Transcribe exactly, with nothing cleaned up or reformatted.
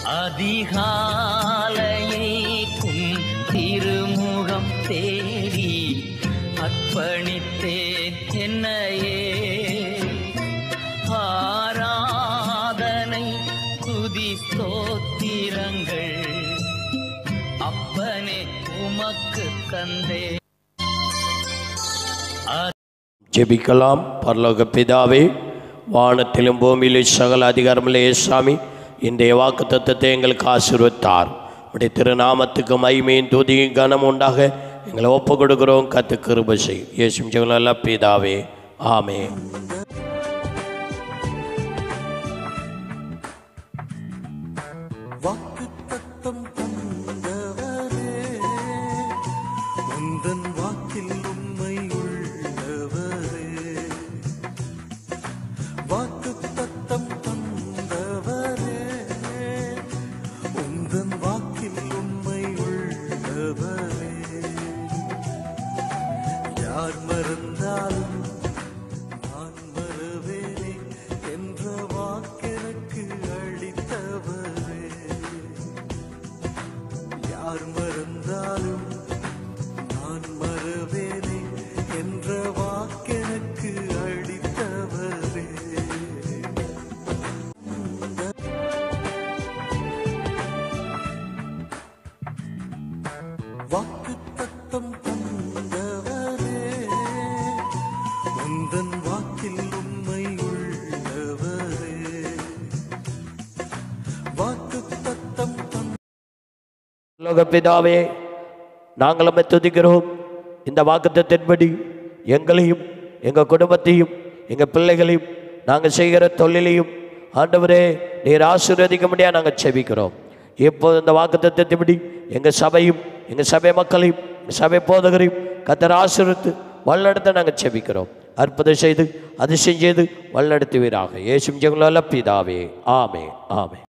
அதிகாலையைக்கும் திருமுகம் தேடி அர்ப்பணித்தேன் என்னையே. ஆராதனை துதி ஸ்தோத்திரங்கள் அப்பனே உமக்கு தந்தே. ஜெபிக்கலாம். பரலோக பிதாவே, வானத்திலும் பூமியிலும் சகல அதிகாரமுள்ள இயேசுவே, இன்றைய வாக்கு தத்தத்தை எங்களுக்கு ஆசீர்வதித்தார். உடைய திருநாமத்துக்கு மகிமையும் துதியும் கனம் உண்டாக எங்களை ஒப்பு கொடுக்கிறோம். கத்து கிருபை செய்யும் இயேசுவின் ஜெபம் பிதாவே, ஆமென். பிதாவே, நாங்கள் உம்மை துதிக்கிறோம். இந்த வாக்குத்தத்தின்படி எங்களையும் எங்கள் குடும்பத்தையும் எங்கள் பிள்ளைகளையும் நாங்கள் செய்கிற தொழிலையும் ஆண்டவரே நீர் ஆசீர்வதிக்க முடியாது நாங்கள் செபிக்கிறோம். இப்போது இந்த வாக்குத்தத்தின்படி எங்கள் சபையும் எங்கள் சபை மக்களையும் எங்கள் சபை போதகரையும் கர்த்தர் ஆசீர்வதித்து வழிநடத்த நாங்கள் செபிக்கிறோம். அற்புதம் செய்து அதிசயம் செய்து வழிநடத்துவீராக. இயேசுவின் ஜெபம் பிதாவே, ஆமென், ஆமென்.